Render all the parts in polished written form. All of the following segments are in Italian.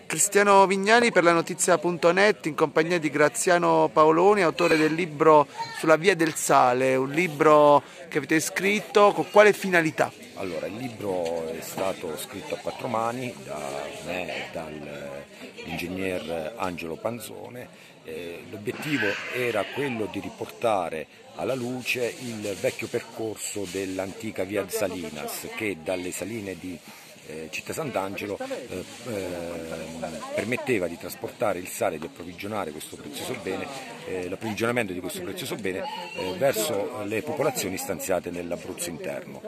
Cristiano Vignali per la Notizia.net in compagnia di Graziano Paoloni, autore del libro Sulla Via del Sale, un libro che avete scritto con quale finalità? Allora, il libro è stato scritto a quattro mani da me e dall'ingegner Angelo Panzone. L'obiettivo era quello di riportare alla luce il vecchio percorso dell'antica via Salinas, che dalle saline di Città Sant'Angelo permetteva di trasportare il sale e di approvvigionare questo prezioso bene, l'approvvigionamento di questo prezioso bene verso le popolazioni stanziate nell'Abruzzo interno.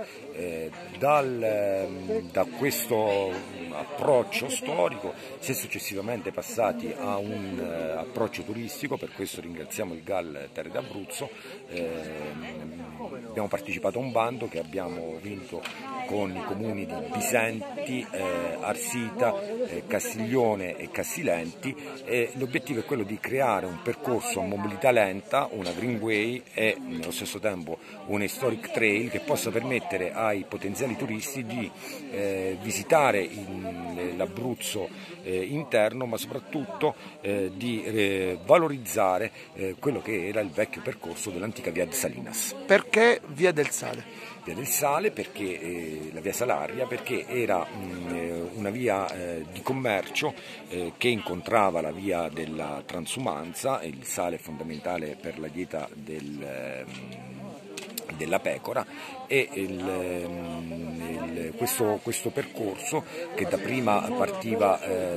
Da questo approccio storico si è successivamente passati a un approccio turistico, per questo ringraziamo il GAL Terre d'Abruzzo. Abbiamo partecipato a un bando che abbiamo vinto con i comuni di Bisenti, Arsita, Castiglione e Cassilenti, e l'obiettivo è quello di creare un percorso a mobilità lenta, una greenway e nello stesso tempo un historic trail che possa permettere ai potenziali turisti di visitare l'Abruzzo interno, ma soprattutto di valorizzare quello che era il vecchio percorso dell'antica via Salinas. Perché Via del Sale? Via del Sale perché la via Salaria, perché era una via di commercio che incontrava la via della transumanza. Il sale è fondamentale per la dieta della pecora, e questo percorso, che dapprima partiva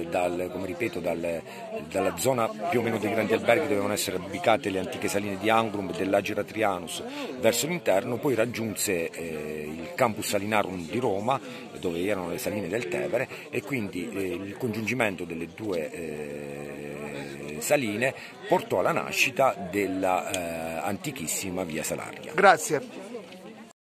dalla zona più o meno dei grandi alberghi dove dovevano essere ubicate le antiche saline di Angrum e dell'Agera Trianus verso l'interno, poi raggiunse il campus salinarum di Roma, dove erano le saline del Tevere, e quindi il congiungimento delle due saline portò alla nascita della antichissima via Salaria. Grazie.